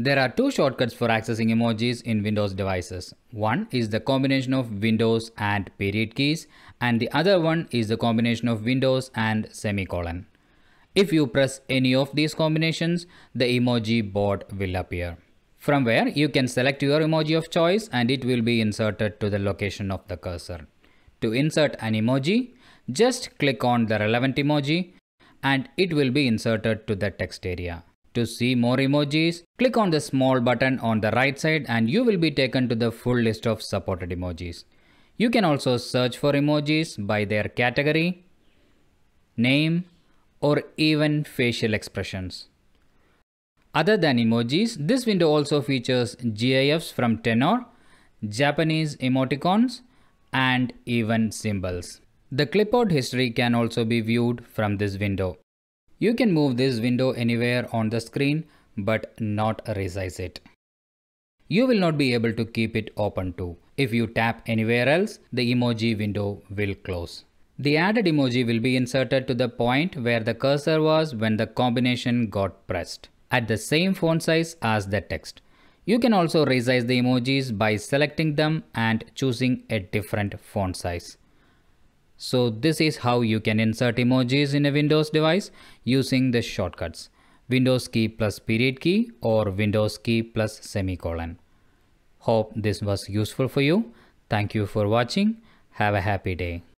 There are two shortcuts for accessing emojis in Windows devices. One is the combination of Windows and period keys, and the other one is the combination of Windows and semicolon. If you press any of these combinations, the emoji board will appear. From where you can select your emoji of choice and it will be inserted to the location of the cursor. To insert an emoji, just click on the relevant emoji and it will be inserted to the text area. To see more emojis, click on the small button on the right side and you will be taken to the full list of supported emojis. You can also search for emojis by their category, name, or even facial expressions. Other than emojis, this window also features GIFs from Tenor, Japanese emoticons, and even symbols. The clipboard history can also be viewed from this window. You can move this window anywhere on the screen but not resize it. You will not be able to keep it open too. If you tap anywhere else, the emoji window will close. The added emoji will be inserted to the point where the cursor was when the combination got pressed, at the same font size as the text. You can also resize the emojis by selecting them and choosing a different font size. So this is how you can insert emojis in a Windows device using the shortcuts Windows key plus period key or Windows key plus semicolon. Hope this was useful for you. Thank you for watching. Have a happy day.